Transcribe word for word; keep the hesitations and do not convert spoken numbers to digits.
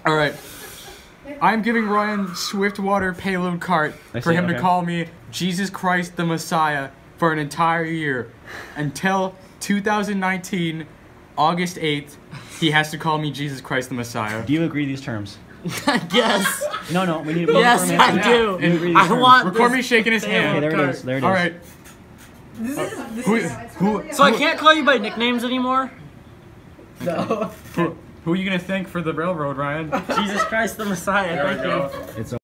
All right. I'm giving Ryan Swiftwater payload cart I for see, him okay. to call me Jesus Christ the Messiah for an entire year until two thousand nineteen, August eighth. He has to call me Jesus Christ the Messiah. Do you agree to these terms? Yes. No, no, we need to Yes, confirm I it. do. You agree to these I terms? want Record this me shaking his Okay, hand. there it cart. is. There it is. All right. This is, this Who, is, who, So I can't call you by nicknames anymore? no. who, who are you gonna thank for the railroad, Ryan? Jesus Christ the Messiah, There we thank you. go. It's